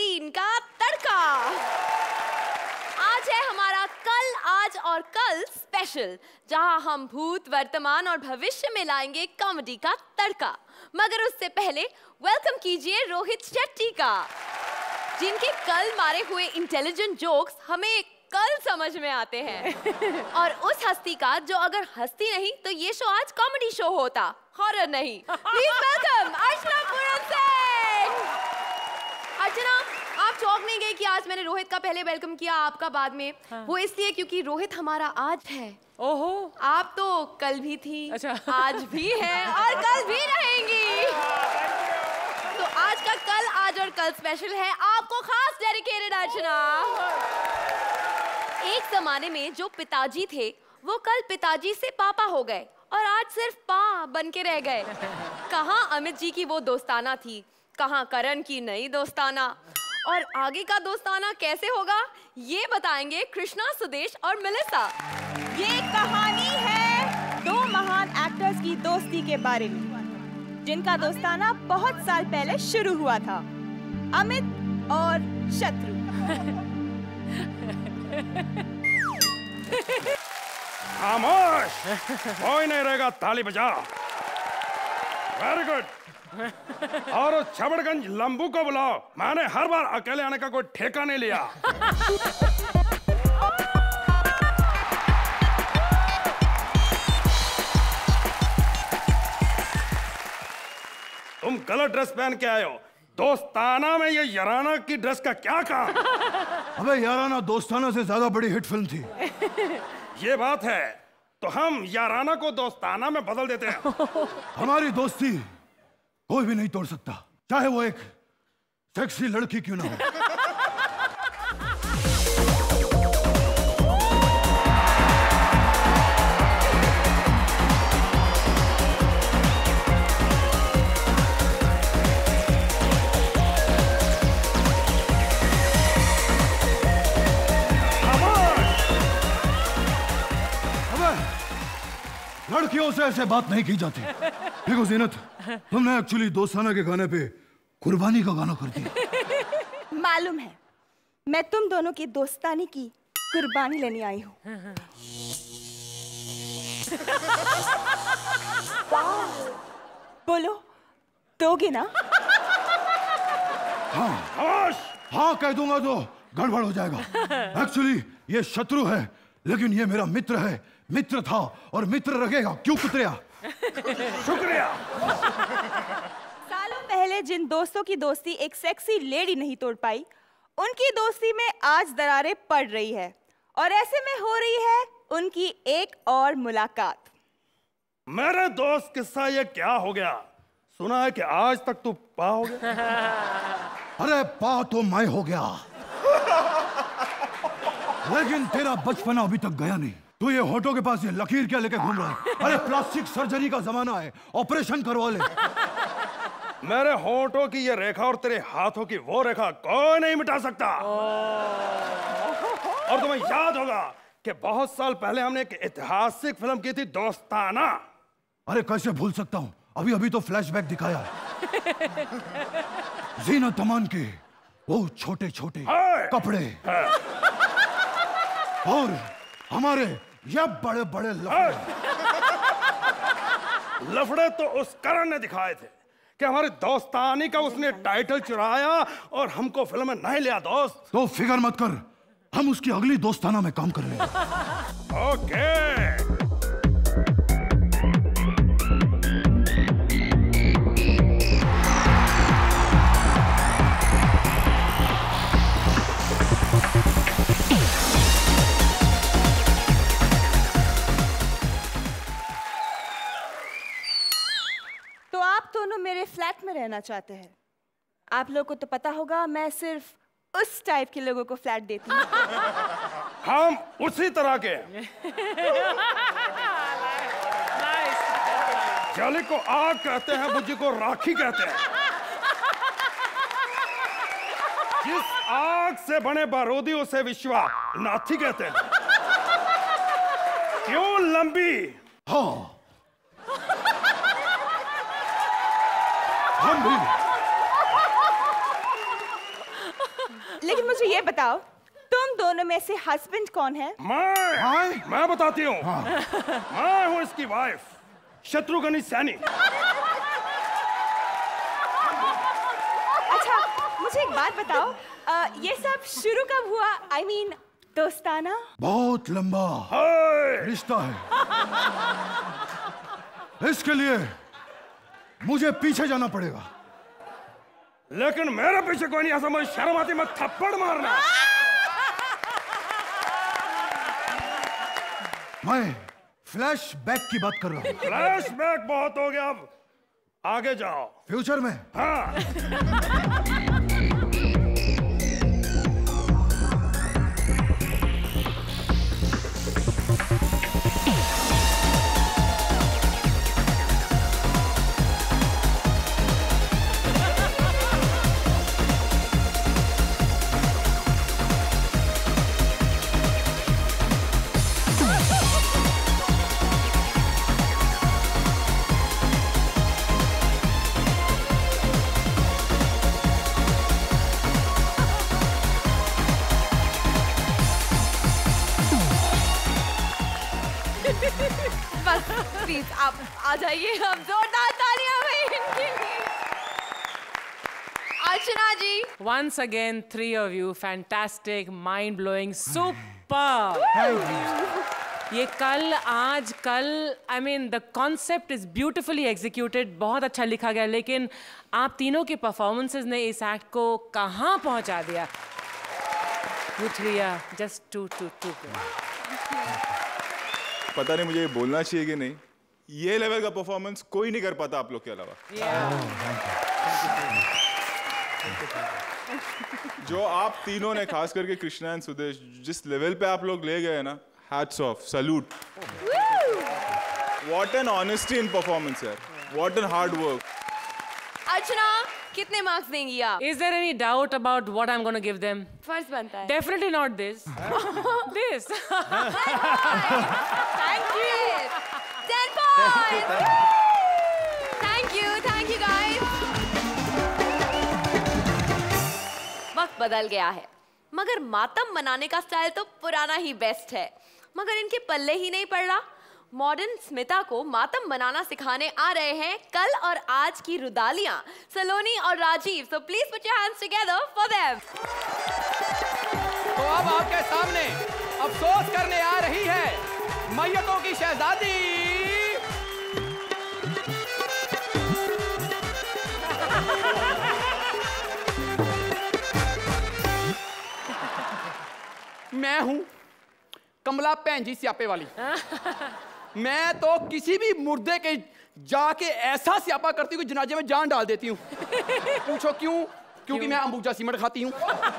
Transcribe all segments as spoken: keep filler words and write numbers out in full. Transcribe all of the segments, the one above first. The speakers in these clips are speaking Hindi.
स्क्रीन का तड़का। आज है हमारा कल, आज और कल स्पेशल, जहां हम भूत, वर्तमान और भविष्य में लाएंगे कॉमेडी का तड़का। मगर उससे पहले वेलकम कीजिए रोहित शेट्टी का, जिनके कल मारे हुए इंटेलिजेंट जोक्स हमें कल समझ में आते हैं। और उस हस्ती का जो अगर हस्ती नहीं तो ये शो आज कॉमेडी शो होता, हॉरर नहीं। Please welcome Archana Singh. अर्चना, आप चौंक नहीं गई कि आज मैंने रोहित का पहले वेलकम किया, आपका बाद में? हाँ। वो इसलिए क्योंकि रोहित हमारा आज है। ओहो, आप तो कल भी थी। अच्छा। आज भी है और कल भी रहेंगी। तो आज का कल, आज और कल स्पेशल है आपको खास डेडिकेटेड। अर्चना, एक जमाने में जो पिताजी थे वो कल पिताजी से पापा हो गए और आज सिर्फ पा बन के रह गए। कहाँ अमित जी की वो दोस्ताना थी, कहाँ करण की नई दोस्ताना, और आगे का दोस्ताना कैसे होगा ये बताएंगे कृष्णा, सुदेश और मेलिसा। ये कहानी है दो महान एक्टर्स की दोस्ती के बारे में, जिनका दोस्ताना बहुत साल पहले शुरू हुआ था। अमित और शत्रु। खामोश, कोई नहीं रहेगा, ताली बजा। Very good. और उस छबड़गंज लंबू को बुलाओ, मैंने हर बार अकेले आने का कोई ठेका नहीं लिया। तुम गलत ड्रेस पहन के आए हो। दोस्ताना में ये याराना की ड्रेस का क्या काम? अबे याराना दोस्ताना से ज्यादा बड़ी हिट फिल्म थी। ये बात है, तो हम याराना को दोस्ताना में बदल देते हैं। हमारी दोस्ती कोई भी नहीं तोड़ सकता, चाहे वो एक सेक्सी लड़की क्यों ना हो। लड़कियों से ऐसे बात नहीं की जाती। देखो जीनत, तुमने एक्चुअली दोस्ताना के गाने पे कुर्बानी का गाना कर दिया। मालूम है, मैं तुम दोनों की दोस्तानी की कुर्बानी लेने आई हूँ। बोलो, दोगे ना? हाँ, हाँ कह दूंगा तो गड़बड़ हो जाएगा। एक्चुअली ये शत्रु है, लेकिन ये मेरा मित्र है, मित्र था और मित्र रहेगा। क्यों कुतरिया? शुक्रिया। सालों पहले जिन दोस्तों की दोस्ती एक सेक्सी लेडी नहीं तोड़ पाई, उनकी दोस्ती में आज दरारें पड़ रही है, और ऐसे में हो रही है उनकी एक और मुलाकात। मेरे दोस्त किस्सा ये क्या हो गया? सुना है कि आज तक तू पा हो गया। अरे पा तो मैं हो गया, लेकिन तेरा बचपना अभी तक गया नहीं। तू ये होठों के पास ये लकीर क्या लेके घूम रहा है? अरे प्लास्टिक सर्जरी का जमाना है, ऑपरेशन करवा ले। मेरे होठों की ये रेखा और तेरे हाथों की वो रेखा कोई नहीं मिटा सकता। और तुम्हें याद होगा कि बहुत साल पहले हमने एक ऐतिहासिक फिल्म की थी, दोस्ताना। अरे कैसे भूल सकता हूँ, अभी अभी तो फ्लैशबैक दिखाया। जीनत अमान के वो छोटे छोटे कपड़े और हमारे ये बड़े बड़े लफड़े। लफड़े तो उस करण ने दिखाए थे कि हमारी दोस्तानी का उसने टाइटल चुराया और हमको फिल्म में नहीं लिया। दोस्त तो फिक्र मत कर, हम उसकी अगली दोस्ताना में काम कर लेंगे। ओके। दोनों मेरे फ्लैट में रहना चाहते हैं। आप लोगों को तो पता होगा, मैं सिर्फ उस टाइप के लोगों को फ्लैट देती हूँ। हम उसी तरह के। जाली को आग कहते हैं, बुझी को राखी कहते हैं। जिस आग से बने बारूदी उसे विश्वा नाथी कहते हैं। क्यों लंबी? हाँ, हम भी लेकिन मुझे ये बताओ, तुम दोनों में से हस्बैंड कौन है? मैं हाय मैं बताती हूँ। हाँ। मैं हूँ इसकी वाइफ, शत्रुघ्न सैनी। अच्छा, मुझे एक बात बताओ, आ, ये सब शुरू कब हुआ? आई I मीन mean, दोस्ताना? बहुत लंबा रिश्ता है। इसके लिए मुझे पीछे जाना पड़ेगा। लेकिन मेरे पीछे कोई नहीं, ऐसा मुझे शर्म आती, मैं थप्पड़ मारना। मैं फ्लैशबैक की बात कर रहा हूँ। फ्लैशबैक बहुत हो गया, अब आगे जाओ। फ्यूचर में? हाँ। प्लीज आप आ जाइए, हम जोरदार तालियां भाई इनके लिए। अर्चना जी, once again three of you fantastic, mind blowing, super. ये कल आज कल I mean the concept is beautifully executed, बहुत अच्छा लिखा गया, लेकिन आप तीनों के परफॉर्मेंसेस ने इस एक्ट को कहाँ पहुँचा दिया? You three are just too too too good. पता नहीं मुझे ये बोलना चाहिए कि नहीं, ये लेवल का परफॉर्मेंस कोई नहीं कर पाता आप लोग के अलावा। जो आप तीनों ने, खास करके कृष्णा एंड सुदेश, जिस लेवल पे आप लोग ले गए ना, hats off, salute. What an honesty in performance यार, what an hard work. Archana कितने मार्क्स देंगी आप? Is there any doubt about what I'm going to give them? First बनता है। Definitely not this. This. Thank you. Ten points. Thank you, thank you guys. वक्त बदल गया है, मगर मातम मनाने का स्टाइल तो पुराना ही बेस्ट है। मगर इनके पल्ले ही नहीं पड़ रहा। मॉडर्न स्मिता को मातम बनाना सिखाने आ रहे हैं कल और आज की रुदालियां, सलोनी और Rajeev. So please put your hands together for them. तो अब आपके सामने अफसोस करने आ रही है मैयतों की शहजादी मैं हूं कमला भैन जी स्यापे वाली। मैं तो किसी भी मुर्दे के जाके ऐसा स्यापा करती हूँ कि जनाजे में जान डाल देती हूँ। पूछो क्यों? क्योंकि मैं अंबुजा सीमेंट खाती हूँ।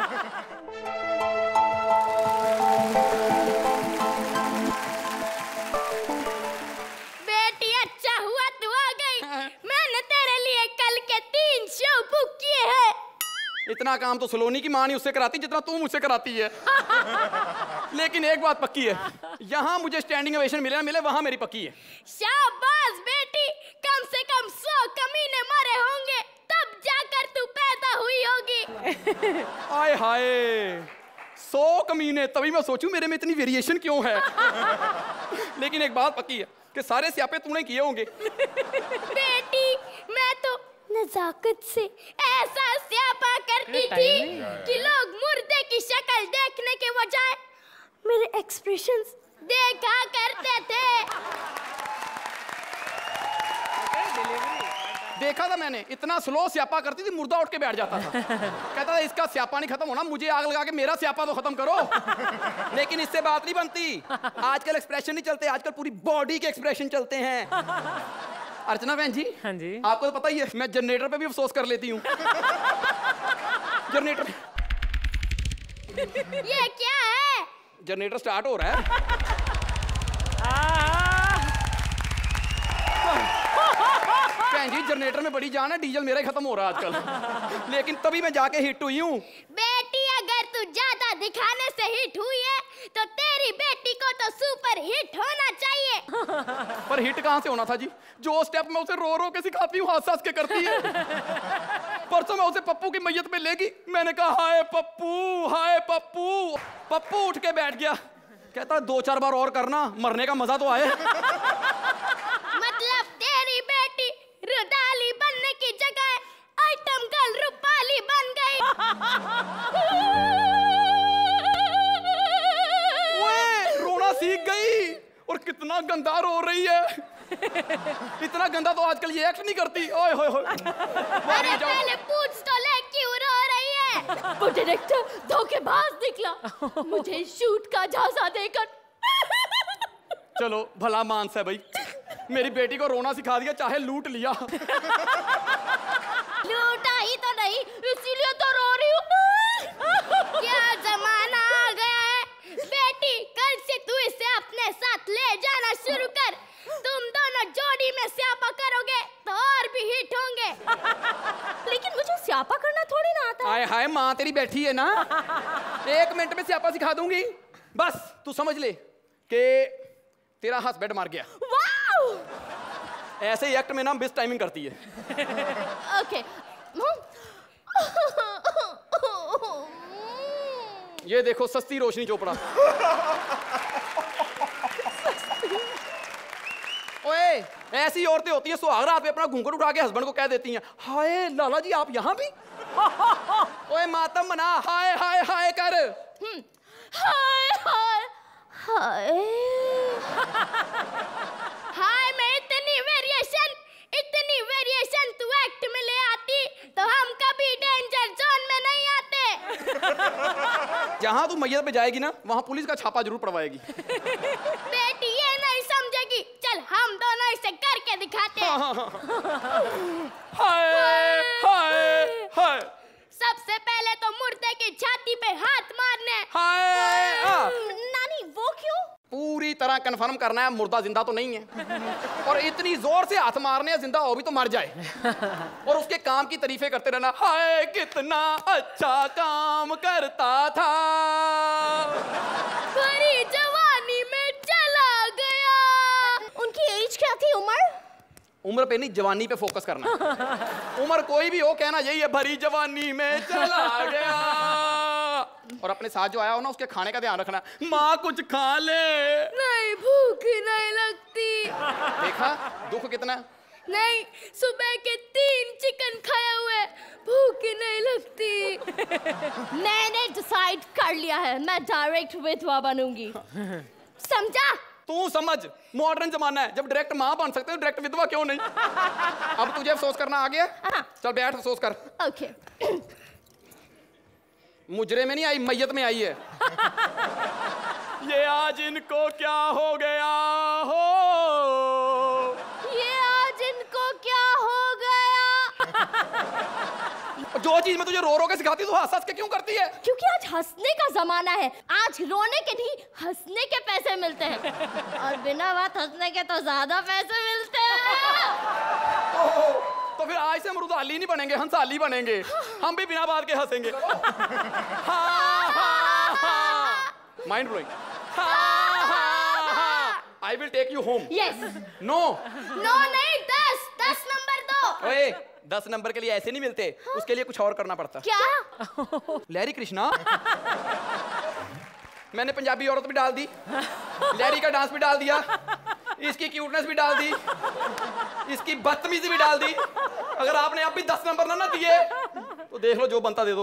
बेटी अच्छा हुआ तू आ गई। मैंने तेरे लिए कल के तीन शो बुक किए हैं। इतना काम तो सलोनी की माँ नहीं उससे कराती जितना तू मुझसे कराती है। लेकिन एक बात पक्की है, यहाँ मुझे स्टैंडिंग ओवेशन मिले ना मिले, वहाँ मेरी पक्की है। शाबाश बेटी, कम से कम सौ कमीने मरे होंगे तब जाकर तू पैदा हुई होगी। आय हाय, सौ कमीने, तभी मैं सोचूं मेरे में इतनी वेरिएशन क्यों है। लेकिन एक बात पक्की है कि सारे स्यापे तूने किए होंगे। बेटी मैं तो नजाकत से ऐसा स्यापा करती थी कि लोग मुर्दे की शक्ल देखने के बजाय मेरे एक्सप्रेशंस देखा करते थे। देखा था मैंने, इतना स्लो स्यापा करती थी मुर्दा उठ के बैठ जाता था। कहता था इसका स्यापा नहीं खत्म होना, मुझे आग लगा के मेरा स्यापा तो खत्म करो। लेकिन इससे बात नहीं बनती। आजकल एक्सप्रेशन नहीं चलते, आजकल पूरी बॉडी के एक्सप्रेशन चलते हैं। अर्चना बहन जी, हाँ जी, आपको तो पता ही है मैं जनरेटर पे भी अफसोस कर लेती हूँ। जनरेटर ये क्या है? जनरेटर स्टार्ट हो रहा है। बहन जी जनरेटर में बड़ी जान है, डीजल मेरा ही खत्म हो रहा है आजकल। लेकिन तभी मैं जाके हिट हुई हूँ। बेटी अगर तू ज्यादा दिखाने से हिट हुई है तो तेरी बेटी को तो सुपर हिट होना चाहिए। पर हिट कहाँ से होना था जी? जो स्टेप मैं उसे रो रो के सिखाती हूँ हंस हंस के करती है। परसों मैं उसे पप्पू की मैयत में लेगी, मैंने कहा हाय पप्पू हाय पप्पू, पप्पू उठ के बैठ गया, कहता दो चार बार और करना, मरने का मजा तो आए। मतलब तेरी बेटी रुदाली बनने की जगह आइटम गर्ल रूपाली बन गई। ओए, रोना सीख गई और कितना गंदा रो रही है। इतना गंदा तो आजकल ये एक्ट नहीं करती। ओए होए होए। अरे पहले पूछ तो ले क्यों रो रही है। वो डायरेक्टर धोखेबाज निकला, मुझे शूट का झांसा देकर। चलो भला मानस है भाई, मेरी बेटी को रोना सिखा दिया, चाहे लूट लिया। लूटा ही तो नहीं, इसीलिए तो रो रही हूँ। क्या जमाना आ गया है। बेटी कल से तू इसे अपने साथ ले जाना शुरू कर। तुम दोनों जोड़ी में स्यापा करोगे तो और भी हिट होंगे। लेकिन मुझे स्यापा करना थोड़ी ना आता। हाय हाय, माँ तेरी बैठी है ना, एक मिनट में स्यापा सिखा दूंगी। बस तू समझ ले कि तेरा हस्बैंड मार गया। वाओ! ऐसे ही एक्ट में ना बेस्ट टाइमिंग करती है। ओके। ये देखो सस्ती रोशनी चोपड़ा। ओए, ऐसी औरतें होती हैं सुहाग रात पे अपना घूंघट उठा के हस्बैंड को कह देती हैं हाय लाला जी आप यहाँ भी। ओए मातम मना, हाय हाय हाय कर। हाय हाय हाय हाय। मैं इतनी वेरिएशन इतनी वेरिएशन तू एक्ट में ले आती तो हम कभी डेंजर जोन में नहीं आते। जहाँ तू मैयत पे जाएगी ना वहाँ पुलिस का छापा जरूर पड़वाएगी। बेटी ये नहीं समझेगी, चल हम दोनों इसे करके दिखाते हैं। हाय हाय हाय। सबसे पहले तो मुर्दे की छाती पे हाथ मारने। हाय। नानी वो क्यों? पूरी तरह कंफर्म करना है मुर्दा जिंदा तो नहीं है, और इतनी जोर से हाथ मारने हैं जिंदा हो भी तो मर जाए, और उसके काम की तारीफें करते रहना, हाय कितना अच्छा काम करता था, भरी जवानी में चला गया। उनकी एज क्या थी, उम्र? उम्र पे नहीं जवानी पे फोकस करना। उम्र कोई भी हो कहना यही है, भरी जवानी में चला गया। और अपने साथ जो आया हो ना उसके खाने का ध्यान रखना, माँ कुछ खा ले। नहीं भूख नहीं लगती। देखा दुख कितना। नहीं सुबह के तीन चिकन खाए हुए, भूख नहीं लगती। मैंने डिसाइड कर लिया है, मैं डायरेक्ट विधवा बनूंगी, समझा? तू समझ मॉडर्न जमाना है, जब डायरेक्ट माँ बन सकते हो डायरेक्ट विधवा क्यों नहीं। अब तुझे अफसोस करना आ गया, चल बैठ अफसोस कर। ओके। मुजरे में नहीं आई, मैयत में आई है। ये आज इनको क्या हो गया हो, ये आज इनको क्या हो गया। जो चीज मैं तुझे रो रो के सिखाती तू हंस हंस के क्यों करती है? क्योंकि आज हंसने का जमाना है, आज रोने के नहीं हंसने के पैसे मिलते हैं, और बिना बात हंसने के तो ज्यादा पैसे मिलते हैं। तो फिर आज से हम रुदाली नहीं बनेंगे, हंसाली बनेंगे, हम भी बिना बात के हंसेंगे। Mind blowing. I will take you home. Yes. No no नहीं, दस दस नंबर दो। ओए दस नंबर के लिए ऐसे नहीं मिलते, उसके लिए कुछ और करना पड़ता। क्या? लहरी कृष्णा। मैंने पंजाबी औरत भी डाल दी, लहरी का डांस भी डाल दिया, इसकी क्यूटनेस भी डाल दी, इसकी बदतमीजी भी डाल दी। अगर आपने अब भी दस नंबर ना ना दिए तो देख लो जो बनता दे दो।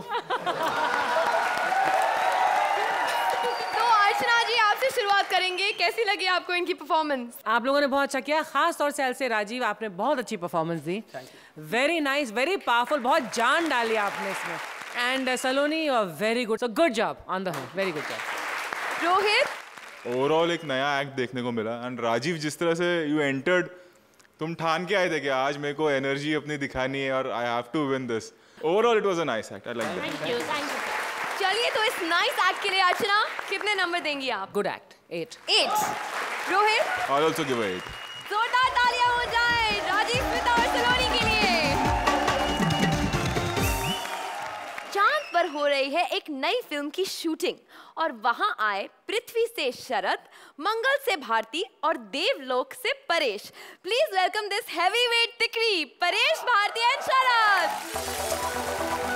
तो अर्चना जी आपसे शुरुआत करेंगे, कैसी लगी आपको इनकी परफॉर्मेंस? आप लोगों ने बहुत अच्छा किया, खास तौर से एल से राजीव, आपने बहुत अच्छी परफॉर्मेंस दी। वेरी नाइस, वेरी पावरफुल, बहुत जान डाली आपने इसमें। And Saloni you are very good, so good job on the whole, very good job. Rohit? Overall एक नया एक्ट देखने को मिला, एंड राजीव जिस तरह से यू एंटर्ड, तुम ठान के आए थे कि आज मेरे को एनर्जी अपनी दिखानी है और I have to win this. Overall it was a nice act, I like that. Thank you, thank you. चलिए तो इस नाइस एक्ट के लिए अर्चना कितने नंबर देंगी आप? Good act, eight. Eight. Rohit? I also give a eight. जोरदार तालियां हो जाए राजीव, स्मिता और सलोनी के लिए। चांद पर पर हो रही है एक नई फिल्म की शूटिंग और वहां आए पृथ्वी से शरद, मंगल से भारती और देवलोक से Paresh. Please welcome this heavyweight तिकड़ी परेश, भारती एंड शरद।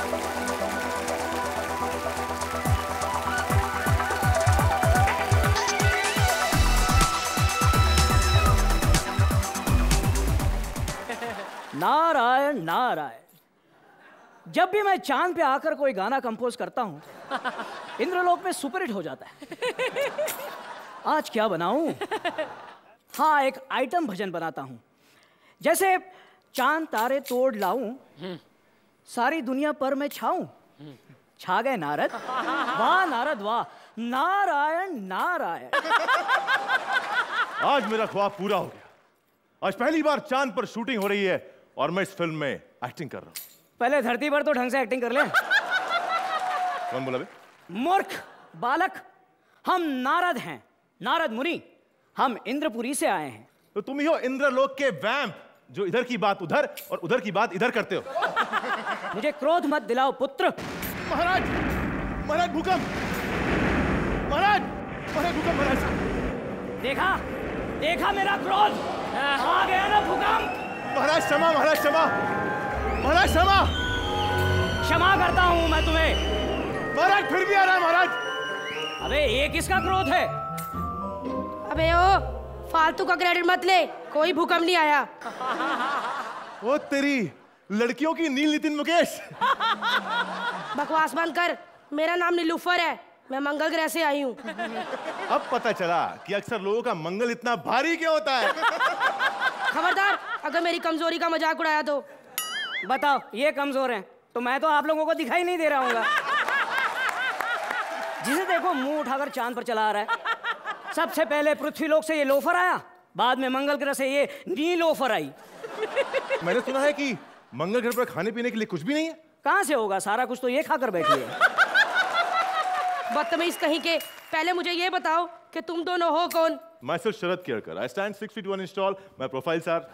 नारायण नारायण। जब भी मैं चांद पे आकर कोई गाना कंपोज करता हूँ इंद्रलोक में सुपरहिट हो जाता है। आज क्या बनाऊं? हाँ, एक आइटम भजन बनाता हूँ, जैसे चांद तारे तोड़ लाऊं, सारी दुनिया पर मैं छाऊं। छा गए नारद, वाह नारद वाह, नारायण नारायण। आज मेरा ख्वाब पूरा हो गया। आज पहली बार चांद पर शूटिंग हो रही है और मैं इस फिल्म में एक्टिंग कर रहा हूँ। पहले धरती पर तो ढंग से एक्टिंग कर ले। कौन बोला बे? मूर्ख बालक, हम नारद हैं, नारद मुनि। हम इंद्रपुरी से आए हैं। तो तुम ही हो इंद्रलोक के वैम्प जो इधर की बात उधर और उधर की बात इधर करते हो। मुझे क्रोध मत दिलाओ पुत्र। महाराज, महाराज भूकंप, महाराज, महाराज भूकंप, महाराज। देखा देखा मेरा क्रोध, आ गया ना भूकंप। महाराज क्षमा, महाराज क्षमा, महाराज क्षमा। क्षमा करता हूं मैं तुम्हें। महाराज फिर भी आ रहा है महाराज। अबे ये किसका क्रोध है? अबे ओ, फालतू का क्रेडिट मत ले, कोई भूकंप नहीं आया। वो तेरी लड़कियों की नील नितिन मुकेश। बकवास बंद कर, मेरा नाम नीलूफर है, मैं मंगल ग्रह से आई हूँ। अब पता चला कि अक्सर लोगों का मंगल इतना भारी क्यों होता है। खबरदार, अगर मेरी कमजोरी का मजाक उड़ाया तो। बताओ, ये कमजोर हैं तो मैं तो आप लोगों को दिखाई नहीं दे रहा हूँ। जिसे देखो मुंह उठाकर चांद पर चला आ रहा है। सबसे पहले पृथ्वी लोक से ये लोफर आया, बाद में मंगल ग्रह से ये नीलोफर आई। मैंने सुना है कि मंगल ग्रह पर खाने पीने के लिए कुछ भी नहीं है। कहाँ से होगा? सारा कुछ तो ये खाकर बैठी है। बदतमीज कहीं के, पहले मुझे ये बताओ कि तुम दोनों हो कौन? Myself Sharad Kelkar. I stand six feet one inch tall. My profiles are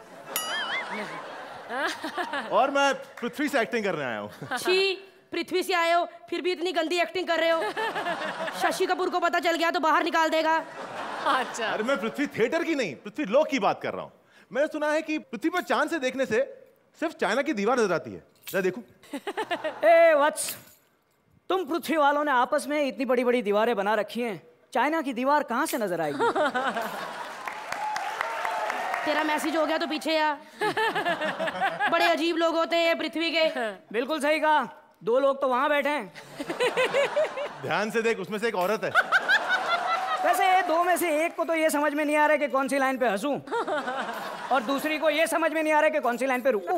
और मैं पृथ्वी से एक्टिंग करने आया हूँ। छी, पृथ्वी से आए हो फिर भी इतनी गंदी एक्टिंग कर रहे हो। शशि कपूर को पता चल गया तो बाहर निकाल देगा। अच्छा, अरे मैं पृथ्वी थिएटर की नहीं, पृथ्वी लोक की बात कर रहा हूँ। मैंने सुना है कि पृथ्वी पर चांद से देखने से सिर्फ चाइना की दीवार नजर आती है। जरा देखूं। ए वत्स, तुम पृथ्वी वालों ने आपस में इतनी बड़ी बड़ी दीवारें बना रखी हैं, चाइना की दीवार कहां से नजर आएगी? तेरा मैसेज हो गया तो पीछे आ। बड़े अजीब लोग होते हैं ये पृथ्वी के। बिल्कुल सही कहा, दो लोग तो वहां बैठे हैं। ध्यान से देख, उसमें से एक औरत है। वैसे दो में से एक को तो ये समझ में नहीं आ रहा कि कौन सी लाइन पे हंसूं और दूसरी को ये समझ में नहीं आ रहा कि कौन सी लाइन पे रुकूं।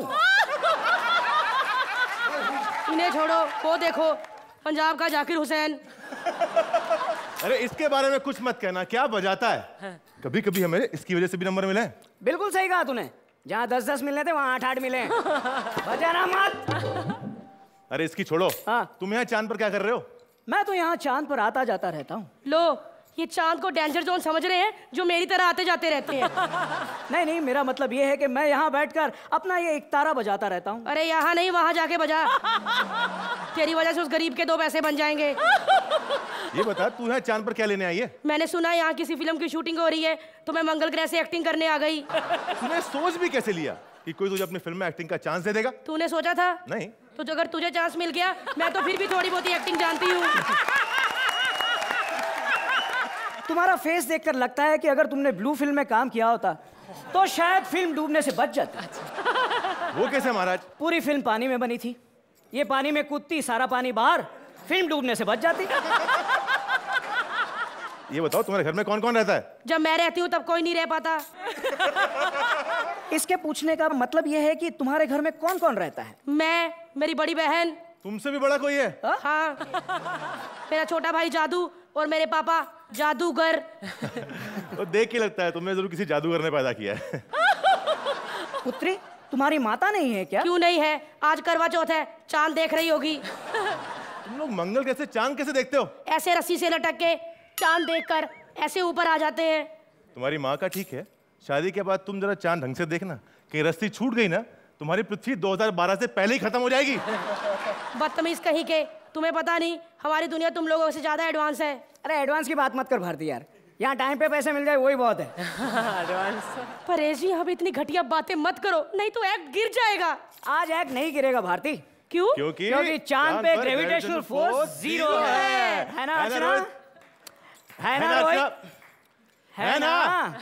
इन्हें छोड़ो, वो देखो पंजाब का जाकिर हुसैन। अरे इसके बारे में कुछ मत कहना, क्या बजाता है। कभी कभी हमें इसकी वजह से भी नंबर मिले। बिल्कुल सही कहा तूने, जहाँ दस दस मिलने थे वहाँ आठ आठ मिले। बजाना मत। अरे इसकी छोड़ो। हाँ, तुम यहाँ चांद पर क्या कर रहे हो? मैं तो यहाँ चांद पर आता जाता रहता हूँ। लो, ये चांद को डेंजर जोन समझ रहे हैं जो मेरी तरह आते जाते रहते हैं। नहीं नहीं, मेरा मतलब ये है कि मैं यहाँ बैठकर अपना ये एक तारा बजाता रहता हूँ। अरे यहाँ नहीं, वहाँ जाके बजा। तेरी वजह से उस गरीब के दो पैसे बन जाएंगे। ये बता, तू यहाँ चांद पर क्या लेने आई है? मैंने सुना यहाँ किसी फिल्म की शूटिंग हो रही है तो मैं मंगल ग्रह से एक्टिंग करने आ गई। तूने सोच भी कैसे लिया कि कोई तुझे अपनी फिल्म में एक्टिंग का चांस दे देगा? तूने सोचा था? नहीं। तो अगर तुझे चांस मिल गया, मैं तो फिर भी थोड़ी बहुत एक्टिंग जानती हूँ। तुम्हारा फेस देखकर लगता है कि अगर तुमने ब्लू फिल्म में काम किया होता तो शायद फिल्म डूबने से बच जाती। वो कैसे महाराज? पूरी फिल्म पानी में बनी थी, ये पानी में कूदती, सारा पानी बाहर, फिल्म डूबने से बच जाती। ये बताओ, तुम्हारे घर में कौन कौन रहता है? जब मैं रहती हूँ तब कोई नहीं रह पाता। इसके पूछने का मतलब यह है कि तुम्हारे घर में कौन कौन रहता है? मैं, मेरी बड़ी बहन। तुमसे भी बड़ा कोई है? हा? हाँ, मेरा छोटा भाई जादू और मेरे पापा जादूगर। तो देख के लगता है तुमने जरूर किसी जादूगर ने पैदा किया है। पुत्री, तुम्हारी माता नहीं है क्या? क्यों नहीं है, आज करवा चौथ है, चांद देख रही होगी। तुम लोग मंगल कैसे चांद कैसे देखते हो? ऐसे रस्सी से लटक के चांद देखकर ऐसे ऊपर आ जाते हैं। तुम्हारी माँ का ठीक है, शादी के बाद तुम जरा चांद ढंग से देखना, कहीं रस्सी छूट गई ना तुम्हारी पृथ्वी दो हज़ार बारह से पहले ही खत्म हो जाएगी। बदतमीज कहीं के, तुम्हें पता नहीं हमारी दुनिया तुम लोगों से ज्यादा एडवांस है। अरे एडवांस की बात मत कर भारती यार, यहाँ टाइम पे पैसे मिल जाए वही बहुत है। एडवांस। परेश जी अब इतनी घटिया बातें मत करो, नहीं तो एक्ट गिर जाएगा। आज एक्ट नहीं गिरेगा भारती। क्यों? क्योंकि क्योंकि चांद पे ग्रेविटेशनल फोर्स जीरो है, है ना अर्चना? है ना रोहित? है ना?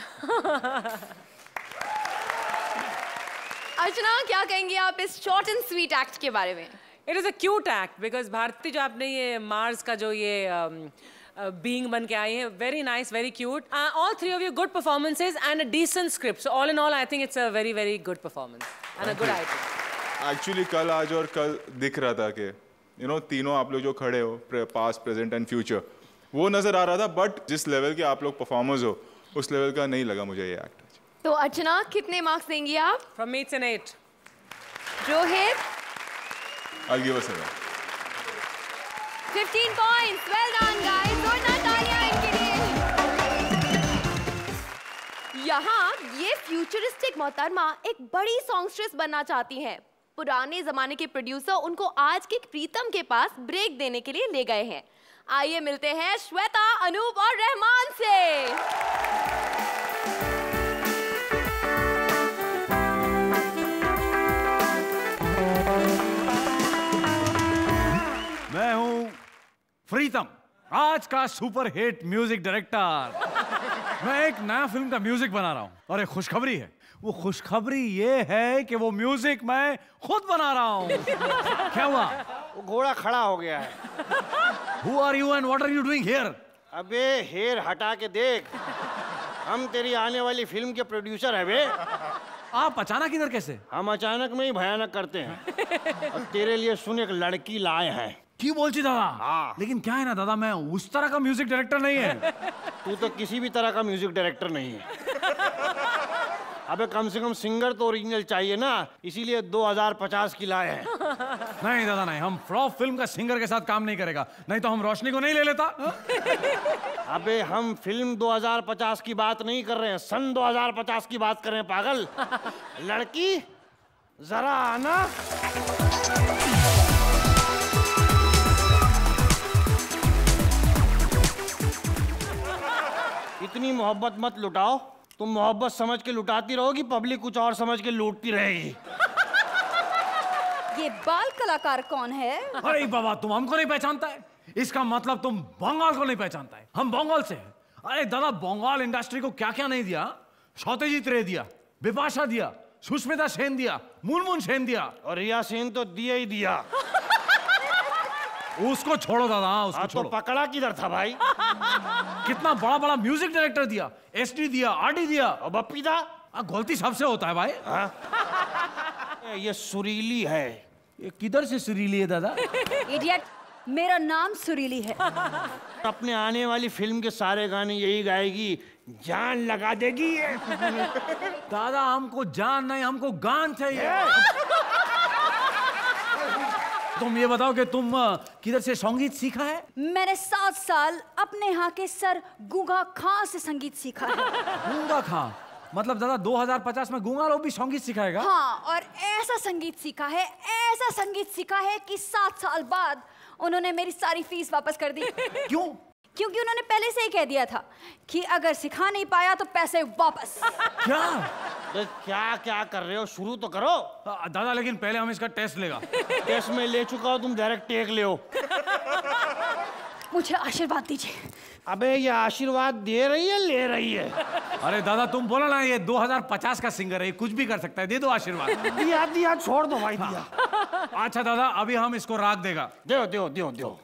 अर्चना क्या कहेंगे आप इस शॉर्ट एंड स्वीट एक्ट के बारे में? It is a cute act because Bharti जो आपने ये मार्स का जो ये बीइंग बन के आई है, very nice, very cute. All three of you good performances and a decent script, so all in all I think it's a very very good performance and a good item. Actually कल आज और कल दिख रहा था कि यू नो तीनों आप लोग जो खड़े हो, पास्ट प्रेजेंट एंड फ्यूचर, वो नजर आ रहा था, बट जिस लेवल के आप लोग परफॉर्मर्स हो उस लेवल का नहीं लगा मुझे ये एक्ट। तो अर्चना कितने मार्क्स देंगी आप? From me it's an eight. Rohit? I'll give us a fifteen points. Well done guys. जोरदार तालियां इनके लिए। यहाँ ये फ्यूचरिस्टिक मोहतरमा एक बड़ी सॉन्गस्ट्रेस बनना चाहती हैं। पुराने जमाने के प्रोड्यूसर उनको आज के प्रीतम के पास ब्रेक देने के लिए ले गए हैं। आइए मिलते हैं श्वेता, अनूप और रहमान से। मैं हूं प्रीतम, आज का सुपर हिट म्यूजिक डायरेक्टर। मैं एक नया फिल्म का म्यूजिक बना रहा हूं और एक खुशखबरी है। वो खुशखबरी ये है कि वो म्यूजिक मैं खुद बना रहा हूं। क्या हुआ? वो घोड़ा खड़ा हो गया है। Who are you and what are you doing here? अबे हेयर हटा के देख, हम तेरी आने वाली फिल्म के प्रोड्यूसर है बे। आप अचानक इधर कैसे? हम अचानक में ही भयानक करते हैं। अब तेरे लिए सुन एक लड़की लाए हैं। क्यों बोलती दादा? हाँ। लेकिन क्या है ना दादा, मैं उस तरह का म्यूजिक डायरेक्टर नहीं है। तू तो किसी भी तरह का म्यूजिक डायरेक्टर नहीं है। अबे कम से कम सिंगर तो ओरिजिनल चाहिए ना, इसीलिए दो हज़ार पचास की लाए हैं। नहीं दादा नहीं, हम फ्लॉप फिल्म का सिंगर के साथ काम नहीं करेगा, नहीं तो हम रोशनी को नहीं ले लेता। अबे हम फिल्म दो हज़ार पचास की बात नहीं कर रहे हैं, सन दो हज़ार पचास की बात कर रहे हैं पागल। लड़की जरा आना। इतनी मोहब्बत मत लुटाओ, तुम मोहब्बत समझ के लुटाती रहोगी, पब्लिक कुछ और समझ के लूटती रहेगी। ये बाल कलाकार कौन है? अरे बाबा तुम हमको नहीं पहचानता है? इसका मतलब तुम बंगाल को नहीं पहचानता है? हम बंगाल से हैं। अरे दादा बंगाल इंडस्ट्री को क्या क्या नहीं दिया। सत्यजीत रे दिया, बिपाशा दिया, सुष्मिता सेन दिया, मुनमुन सेन दिया, और रिया सेन तो दिया ही दिया। उसको छोड़ो दादा, उसको छोड़ो। तो पकड़ा किधर था भाई? कितना बड़ा बड़ा म्यूजिक डायरेक्टर दिया, एसडी दिया, आरडी दिया, और बप्पी दा। गलती सबसे होता है भाई। हाँ? ये सुरीली है। ये किधर से सुरीली है दादा? इडियट, मेरा नाम सुरीली है। अपने आने वाली फिल्म के सारे गाने यही गाएगी, जान लगा देगी ये। दादा हमको जान नहीं, हमको गान चाहिए। तुम ये बताओ कि तुम किधर से संगीत सीखा है? मैंने सात साल अपने यहाँ के सर गूंगा खां से संगीत सीखा है। गूंगा खां मतलब दादा दो हज़ार पचास में गूंगा लोग भी संगीत सिखाएगा? हाँ, और ऐसा संगीत सीखा है, ऐसा संगीत सीखा है कि सात साल बाद उन्होंने मेरी सारी फीस वापस कर दी। क्यों? क्योंकि उन्होंने पहले से ही कह दिया था कि अगर सिखा नहीं पाया तो पैसे वापस। क्या? तो क्या क्या कर रहे हो, शुरू तो करो। दादा लेकिन पहले हम इसका टेस्ट लेगा। टेस्ट में ले चुका हो, तुम डायरेक्ट टेक ले हो। मुझे आशीर्वाद दीजिए। अबे ये आशीर्वाद दे रही है ले रही है? अरे दादा तुम बोलो ना, ये दो हज़ार पचास का सिंगर है, कुछ भी कर सकता है, दे दो आशीर्वाद। दिया दिया, छोड़ दो भाई दिया। अच्छा दादा अभी हम इसको राग देगा। दो दो दो दो।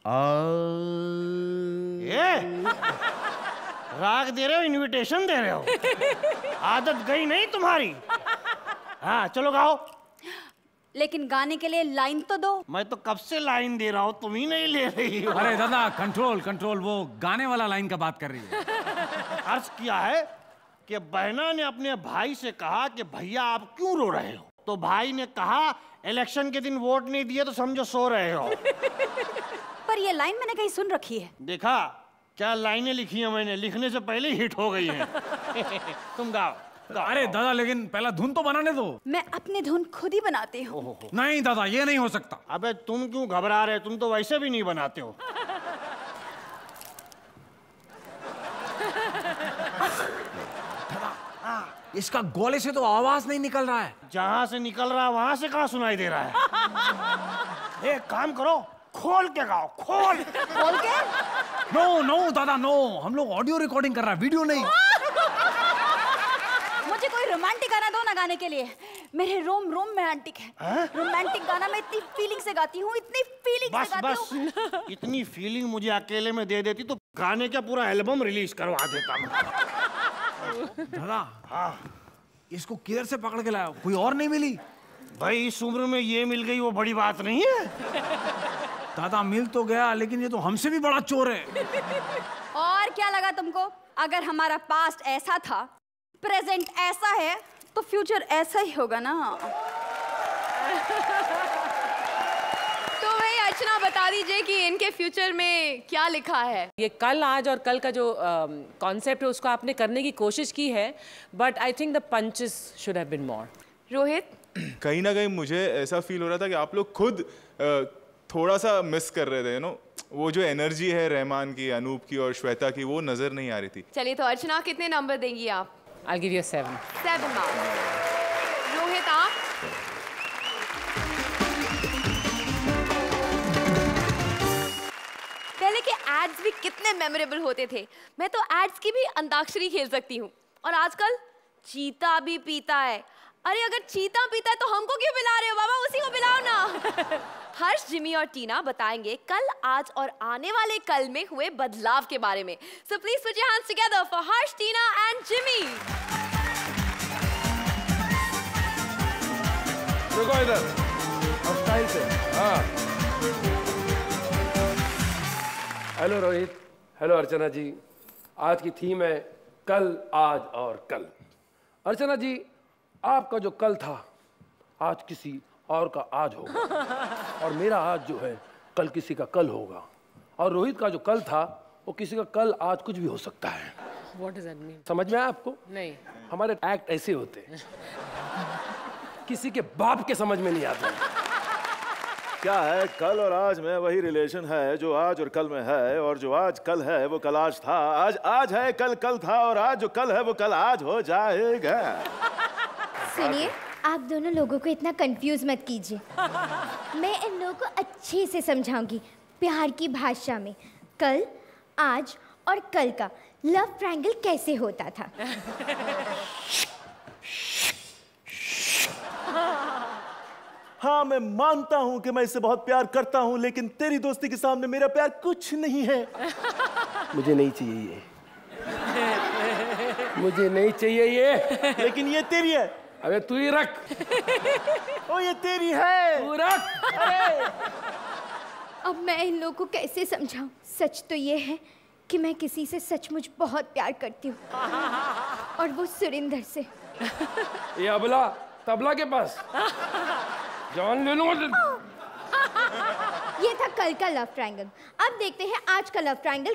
ये राग दे रहे हो, इनविटेशन दे रहे हो? आदत गई नहीं तुम्हारी? हाँ चलो गाओ। लेकिन गाने के लिए लाइन तो दो। मैं तो कब से लाइन दे रहा हूँ, तुम ही नहीं ले रही हो। अरे दादा कंट्रोल कंट्रोल, वो गाने वाला लाइन का बात कर रही है। अर्ज किया है कि बहना ने अपने भाई से कहा कि भैया आप क्यों रो रहे हो? तो भाई ने कहा इलेक्शन के दिन वोट नहीं दिए तो समझो सो रहे हो। पर ये लाइन मैंने कहीं सुन रखी है। देखा क्या लाइनें लिखी हैं मैंने, लिखने से पहले हिट हो गई हैं। तुम गाओ। अरे दादा लेकिन पहला धुन तो बनाने दो। मैं अपनी धुन खुद ही बनाती हूँ। नहीं दादा ये नहीं हो सकता। अबे तुम क्यों घबरा रहे, तुम तो वैसे भी नहीं बनाते हो। इसका गोले से तो आवाज नहीं निकल रहा है। जहाँ से निकल रहा है वहां से कहाँ सुनाई दे रहा है। एक काम करो, खोल के गाओ, खोल खोल के। नो नो दादा नो, हम लोग ऑडियो रिकॉर्डिंग कर रहे हैं, वीडियो नहीं। मुझे कोई रोमांटिक गाना दो ना गाने के लिए। मेरे रोम रोम रोमांटिक है। रोमांटिक गाना मैं इतनी फीलिंग से गाती हूँ, इतनी फीलिंग से गाती हूँ। बस बस इतनी फीलिंग मुझे अकेले में दे देती तो गाने का पूरा एल्बम रिलीज करवा देता मैं। दादा हाँ इसको किधर से पकड़ के लाया, कोई और नहीं मिली? भाई इस उम्र में ये मिल गई वो बड़ी बात नहीं है। दादा मिल तो गया लेकिन ये तो हमसे भी बड़ा चोर है। और क्या लगा तुमको? अगर हमारा पास्ट ऐसा था, प्रेजेंट ऐसा है, तो फ्यूचर ऐसा ही होगा ना। तो भाई अर्चना बता दीजिए कि इनके फ्यूचर में क्या लिखा है। ये कल आज और कल का जो कॉन्सेप्ट है उसको आपने करने की कोशिश की है, but I think the punches should have been more. Rohit, कहीं ना कहीं मुझे ऐसा फील हो रहा था कि आप लोग खुद uh, थोड़ा सा मिस कर रहे थे, यू नो वो जो एनर्जी है रहमान की, अनूप की और श्वेता की, वो नजर नहीं आ रही थी। चलिए तो अर्चना कितने नंबर देंगी आप? I'll give you a seven. Seven marks. Rohit आप? पहले के एड्स भी कितने मेमोरेबल होते थे। मैं तो एड्स की भी अंताक्षरी खेल सकती हूँ। और आजकल चीता भी पीता है। अरे अगर चीता पीता है तो हमको क्यों पिला रहे हो बाबा, उसी को पिलाओ ना। हर्ष, जिमी और टीना बताएंगे कल, आज और आने वाले कल में हुए बदलाव के बारे में। So please put your hands together for Harsh, Tina and Jimmy. रुको इधर, अब स्टाइल से। हाँ। Hello Rohit, hello Archana ji. आज की थीम है कल, आज और कल। अर्चना जी, आपका जो कल था आज किसी और का आज होगा, और मेरा आज जो है कल किसी का कल होगा, और रोहित का जो कल था वो किसी का कल आज कुछ भी हो सकता है। What does that mean? समझ में आया आपको? नहीं। हमारे एक्ट ऐसे होते हैं, किसी के बाप के समझ में नहीं आते। क्या है, कल और आज में वही रिलेशन है जो आज और कल में है, और जो आज कल है वो कल आज था, आज आज है कल कल था, और आज जो कल है वो कल आज हो जाएगा। सुनिए, आप दोनों लोगों को इतना कंफ्यूज मत कीजिए। मैं इन लोगों को अच्छे से समझाऊंगी प्यार की भाषा में। कल, आज और कल का लव ट्रायंगल कैसे होता था। हाँ मैं मानता हूँ कि मैं इससे बहुत प्यार करता हूँ, लेकिन तेरी दोस्ती के सामने मेरा प्यार कुछ नहीं है। मुझे नहीं चाहिए ये, मुझे नहीं चाहिए ये। लेकिन ये तेरी है। अबे तू ही रख। ओ ये तेरी है। तू रख। अब मैं इन लोगों को कैसे समझाऊं? सच तो ये है कि मैं किसी से सचमुच बहुत प्यार करती हूँ, और वो सुरिंदर से। ये अबला तबला के पास जान ले लो। ये था कल का लव ट्रायंगल। अब देखते हैं आज का लव ट्रायंगल।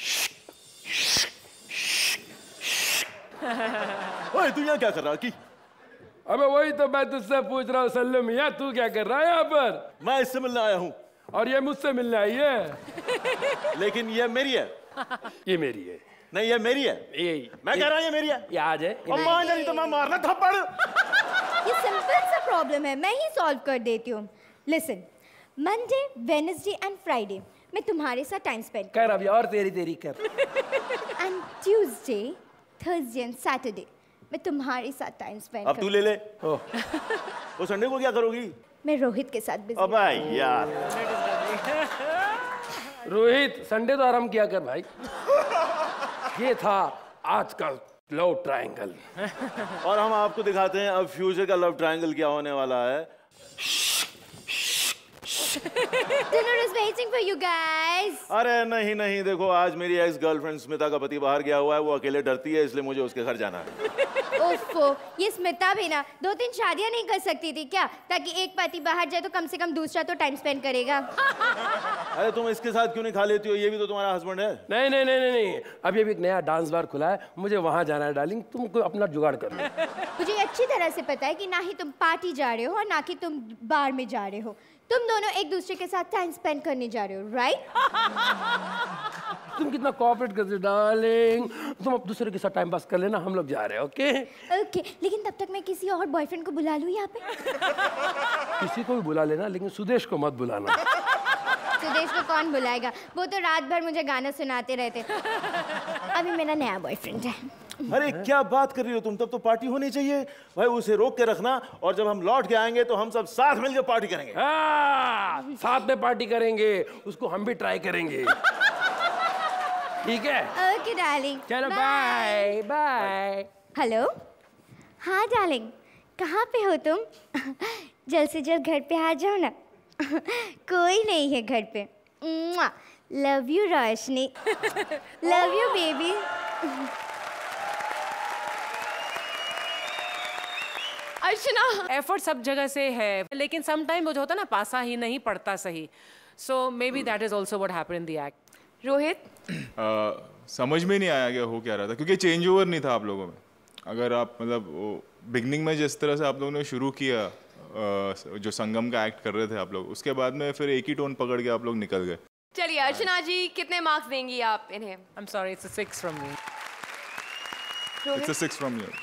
ओए तू यहाँ क्या कर रहा है? अबे वही तो मैं तुझसे पूछ रहा हूँ सल्लू मियां, तू क्या कर रहा है यहाँ पर? मैं इससे मिलने आया हूँ। और ये मुझसे मिलने आई है। लेकिन ये मेरी है। ये मेरी है। नहीं ये मेरी है। ये मैं कह रहा हूँ ये मेरी है। ये आज है। और मान जा नहीं तो मैं मारना थप्पड़। ये सिंपल सा प्रॉब्लम है, मैं ही सॉल्व कर देती हूँ। Listen, Monday, Wednesday and Friday मैं तुम्हारे साथ टाइम स्पेंड कर। अभी और तेरी तेरी कर। And Tuesday, Thursday and Saturday मैं तुम्हारे साथ टाइम स्पेंड। अब तू ले ले। वो संडे को क्या करोगी? मैं रोहित के साथ बिजी। अब यार रोहित, संडे तो आराम किया कर भाई। ये था आज का लव ट्रायंगल। और हम आपको दिखाते हैं अब फ्यूचर का लव ट्रायंगल क्या होने वाला है। Dinner is waiting for you guys. अरे नहीं नहीं, देखो आज मेरी एक्स गर्लफ्रेंड स्मिता का पति बाहर गया हुआ है, वो अकेले डरती है, इसलिए मुझे उसके घर जाना है। ओफो, ये स्मिता भी ना दो तीन शादियां नहीं कर सकती थी क्या, ताकि एक पति बाहर जाए तो कम से कम दूसरा तो टाइम स्पेंड करेगा। अरे तुम इसके साथ क्यों नहीं खा लेती हो, ये भी तो तुम्हारा हस्बैंड है। नहीं नहीं नहीं नहीं नहीं, अभी अभी एक नया डांस बार खुला है, मुझे वहाँ जाना है डार्लिंग, तुम कोई अपना जुगाड़ कर लो। मुझे अच्छी तरह से पता है कि ना ही तुम पार्टी जा रहे हो और ना कि तुम बार में जा रहे हो, तुम दोनों एक दूसरे के साथ टाइम स्पेंड करने जा रहे हो, राइट? तुम कितना कोऑपरेट करते हो डार्लिंग, तुम अब दूसरे के साथ टाइम पास कर लेना, हम लोग जा रहे हैं। ओके ओके, लेकिन तब तक मैं किसी और बॉयफ्रेंड को बुला लूं यहाँ पे। किसी को भी बुला लेना, लेकिन सुदेश को मत बुलाना। सुदेश को कौन बुलाएगा, वो तो रात भर मुझे गाना सुनाते रहते। अभी मेरा नया बॉयफ्रेंड है। अरे क्या बात कर रही हो तुम, तब तो पार्टी होनी चाहिए भाई, उसे रोक के रखना, और जब हम लौट के आएंगे तो हम सब साथ मिलकर पार्टी करेंगे। हाँ, साथ में पार्टी करेंगे, उसको हम भी ट्राई करेंगे। ठीक है? ओके डार्लिंग, चलो बाय बाय। हेलो, हाँ डार्लिंग, कहाँ पे हो तुम? जल्द से जल्द घर पे आ जाओ ना। कोई नहीं है घर पे। Love you Roshni, love you baby. Archana, effort सब जगह से है, लेकिन सम टाइम वो जो होता है ना, पासा ही नहीं पड़ता सही। So maybe that is also what happened in the act. Rohit, समझ में नहीं आया क्या हो क्या रहा था, क्योंकि चेंज ओवर नहीं था आप लोगों में। अगर आप मतलब बिगनिंग में जिस तरह से आप लोगों ने शुरू किया, uh, जो संगम का एक्ट कर रहे थे आप लोग, उसके बाद में फिर एक ही टोन पकड़ के आप लोग निकल गए। चलिए अर्चना जी, कितने मार्क्स देंगी आप इन्हें? I am sorry, it's a six from me. It's a six from you.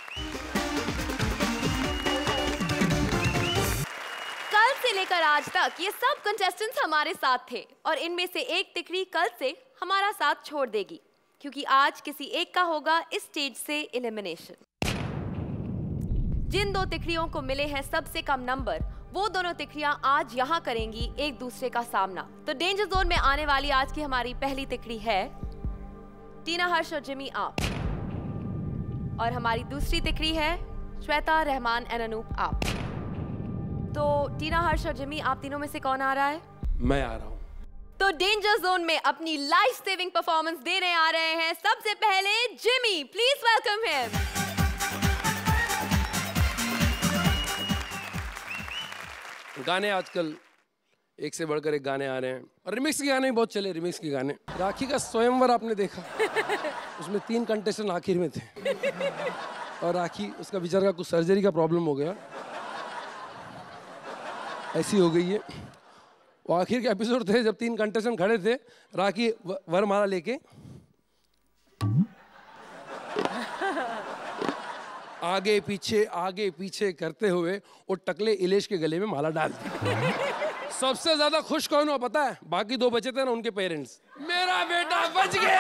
कल से लेकर आज तक ये सब कंटेस्टेंट्स हमारे साथ थे, और इनमें से एक तिकड़ी कल से हमारा साथ छोड़ देगी, क्योंकि आज किसी एक का होगा इस स्टेज से एलिमिनेशन। जिन दो तिकड़ियों को मिले हैं सबसे कम नंबर, वो दोनों तिकड़ियां आज यहाँ करेंगी एक दूसरे का सामना। तो डेंजर जोन में आने वाली आज की हमारी पहली तिकड़ी है टीना, हर्ष और जिमी आप, और हमारी दूसरी तिकड़ी है श्वेता, रहमान एंड अनूप आप। तो टीना, हर्ष और जिमी, आप तीनों में से कौन आ रहा है? मैं आ रहा हूँ। तो डेंजर जोन में अपनी लाइफ सेविंग परफॉर्मेंस देने आ रहे हैं सबसे पहले जिमी। Please welcome him. गाने आजकल एक से बढ़कर एक गाने आ रहे हैं, और रिमिक्स के गाने भी बहुत चले। रिमिक्स के गाने, राखी का स्वयंवर आपने देखा, उसमें तीन कंटेस्टेंट आखिर में थे, और राखी, उसका बेचारा का कुछ सर्जरी का प्रॉब्लम हो गया, ऐसी हो गई है। वो आखिर के एपिसोड थे जब तीन कंटेस्टेंट खड़े थे, राखी वरमाला लेके आगे पीछे आगे पीछे करते हुए वो टकले इलेश के गले में माला डाल दी। सबसे ज्यादा खुश कौन हुआ पता है? बाकी दो बचे थे ना, उनके पेरेंट्स। मेरा बेटा बच गया।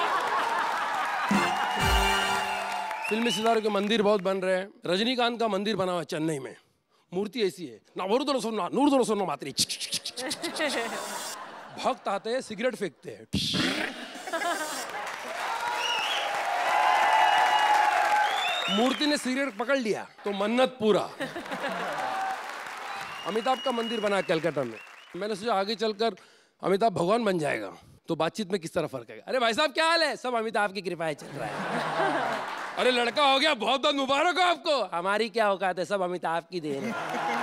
फिल्मी सितारों के मंदिर बहुत बन रहे हैं। रजनीकांत का मंदिर बना हुआ है चेन्नई में, मूर्ति ऐसी है ना, वरुदन सुनना नूरदन सुनना मात्री। भक्त आते हैं, सिगरेट फेंकते हैं, मूर्ति ने सिगरेट पकड़ लिया तो मन्नत पूरा। अमिताभ का मंदिर बना कलकत्ता में, मैंने सोचा आगे चलकर अमिताभ भगवान बन जाएगा तो बातचीत में किस तरह फर्क आएगा। अरे भाई साहब क्या हाल है? सब अमिताभ की कृपा है, चल रहा है। अरे लड़का हो गया, बहुत बहुत मुबारक हो आपको। हमारी क्या औकात है, सब अमिताभ की देन है।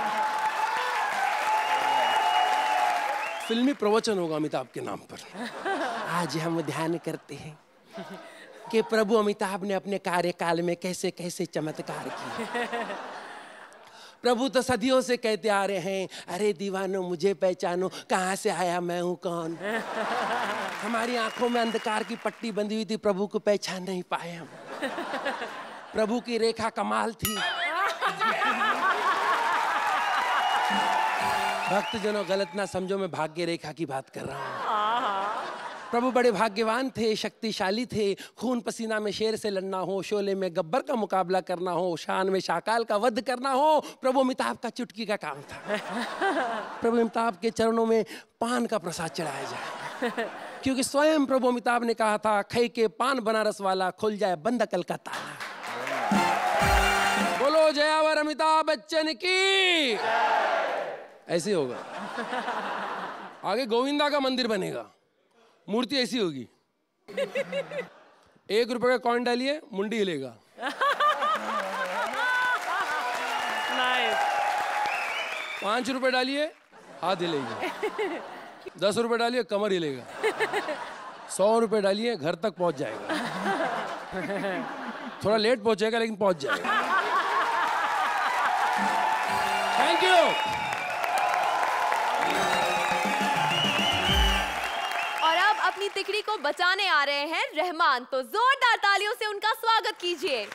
फिल्मी प्रवचन होगा अमिताभ के नाम पर। आज हम ध्यान करते हैं कि प्रभु अमिताभ ने अपने कार्यकाल में कैसे कैसे चमत्कार किए। प्रभु तो सदियों से कहते आ रहे हैं, अरे दीवानो मुझे पहचानो, कहाँ से आया मैं हूँ कौन। हमारी आंखों में अंधकार की पट्टी बंधी हुई थी, प्रभु को पहचान नहीं पाए हम। प्रभु की रेखा कमाल थी। भक्तजनों गलत ना समझो, मैं भाग्य रेखा की बात कर रहा हूँ। प्रभु बड़े भाग्यवान थे, शक्तिशाली थे। खून पसीना में शेर से लड़ना हो, शोले में गब्बर का मुकाबला करना हो, शान में शाकाल का वध करना हो, प्रभु अमिताभ का चुटकी का काम था। प्रभु अमिताभ के चरणों में पान का प्रसाद चढ़ाया जाए, क्योंकि स्वयं प्रभु अमिताभ ने कहा था, खई के पान बनारस वाला खुल जाए बंद कल का ताला। बोलो जयावर अमिताभ बच्चन की। ऐसे होगा। आगे गोविंदा का मंदिर बनेगा, मूर्ति ऐसी होगी, एक रुपए का कॉइन डालिए मुंडी हिलेगा। पाँच रुपए डालिए हाथ हिलेगा, दस रुपए डालिए कमर हिलेगा, सौ रुपए डालिए घर तक पहुंच जाएगा। थोड़ा लेट पहुंचेगा लेकिन पहुंच जाएगा। Thank you. और अब अपनी तिकड़ी को बचाने आ रहे हैं रहमान, तो जोरदार तालियों से उनका स्वागत कीजिए।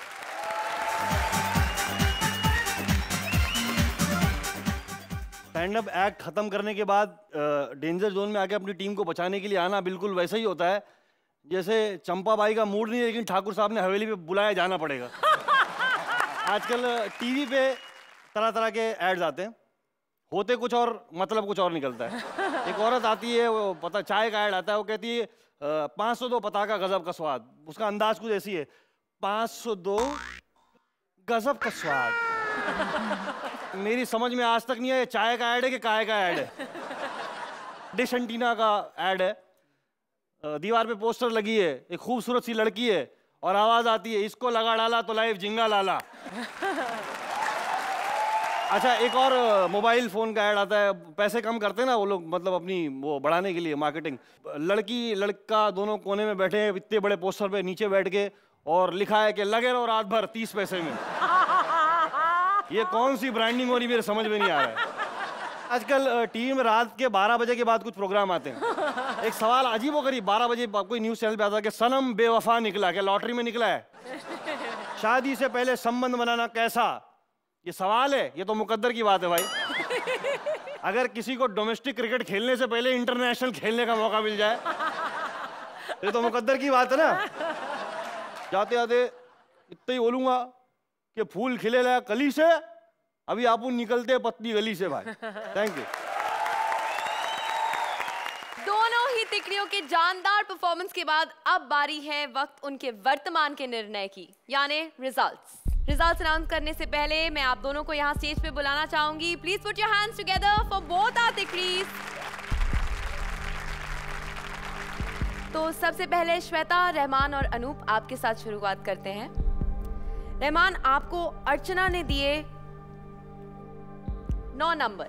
स्टैंड अप एक्ट खत्म करने के बाद डेंजर जोन में आके अपनी टीम को बचाने के लिए आना बिल्कुल वैसा ही होता है जैसे चंपा बाई का मूड नहीं है लेकिन ठाकुर साहब ने हवेली पे बुलाया जाना पड़ेगा। आजकल टीवी पे तरह तरह के एड्स आते हैं, होते कुछ और मतलब कुछ और निकलता है। एक औरत आती है, वो पता चाय का ऐड आता है, वो कहती है पाँच सौ दो पता का गजब का स्वाद। उसका अंदाज कुछ ऐसी है, पाँच सौ दो गजब का स्वाद। मेरी समझ में आज तक नहीं है चाय का ऐड है कि काय का ऐड है। डिश एंटीना का ऐड है, दीवार पे पोस्टर लगी है, एक खूबसूरत सी लड़की है और आवाज आती है, इसको लगा डाला तो लाइफ जिंगा लाला। अच्छा, एक और मोबाइल फोन का ऐड आता है, पैसे कम करते हैं ना वो लोग, मतलब अपनी वो बढ़ाने के लिए मार्केटिंग। लड़की लड़का दोनों कोने में बैठे हैं इतने बड़े पोस्टर पे, नीचे बैठ के, और लिखा है कि लगे रहो रात भर तीस पैसे में। ये कौन सी ब्रांडिंग हो रही मेरे समझ में नहीं आ रहा है। आजकल टीवी में रात के बारह बजे के बाद कुछ प्रोग्राम आते हैं। एक सवाल अजीब हो करीब बारह बजे कोई न्यूज चैनल पे आता है कि सनम बेवफा निकला, क्या लॉटरी में निकला है? शादी से पहले संबंध बनाना कैसा, ये सवाल है? ये तो मुकद्दर की बात है भाई। अगर किसी को डोमेस्टिक क्रिकेट खेलने से पहले इंटरनेशनल खेलने का मौका मिल जाए, ये तो मुकद्दर की बात है ना। जाते जाते इतना ही बोलूंगा कि फूल खिले ला कली से, अभी आप निकलते पत्नी गली से भाई। Thank you. दोनों ही तिकड़ियों के जानदार परफॉर्मेंस के बाद अब बारी है वक्त उनके वर्तमान के निर्णय की, यानी रिजल्ट्स। रिजल्ट्स अनाउंस करने से पहले मैं आप दोनों को यहाँ स्टेज पे बुलाना चाहूंगी। Please put your hands together for both our तिकड़ीज। तो सबसे पहले श्वेता, रहमान और अनूप आपके साथ शुरुआत करते हैं। रहमान, आपको अर्चना ने दिए नौ नंबर,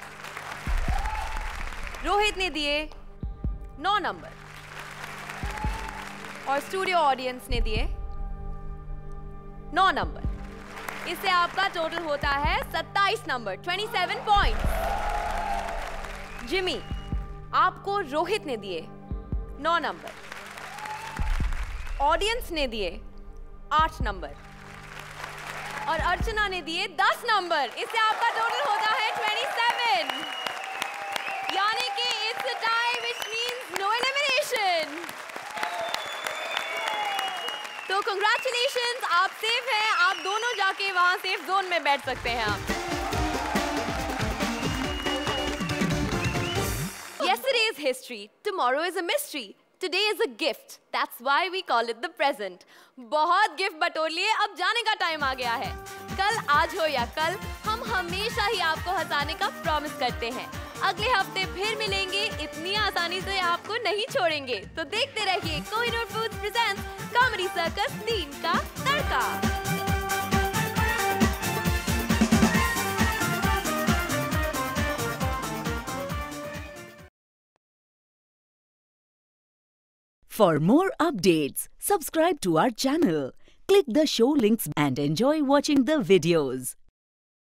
रोहित ने दिए नौ नंबर और स्टूडियो ऑडियंस ने दिए नौ नंबर। इससे आपका टोटल होता है सत्ताईस नंबर, सत्ताईस पॉइंट। जिमी, आपको रोहित ने दिए नौ नंबर, ऑडियंस ने दिए आठ नंबर और अर्चना ने दिए दस नंबर। इससे आपका टोटल होता है सत्ताईस, यानी कि it's a tie which means no elimination. तो कंग्रेचुलेशंस, आप सेफ हैं, आप दोनों जाके वहां सेफ जोन में बैठ सकते हैं आप। Yesterday is history, tomorrow is a mystery, today is a gift, that's why we call it the present. बहुत गिफ्ट बटोर लिए, अब जाने का टाइम आ गया है। कल आज हो या कल, हम हमेशा ही आपको हंसाने का प्रॉमिस करते हैं। अगले हफ्ते फिर मिलेंगे, इतनी आसानी से आपको नहीं छोड़ेंगे। तो देखते रहिए Kohinoor foods presents comedy circus तीन का तड़का। For more updates, subscribe to our channel, click the show links and enjoy watching the videos.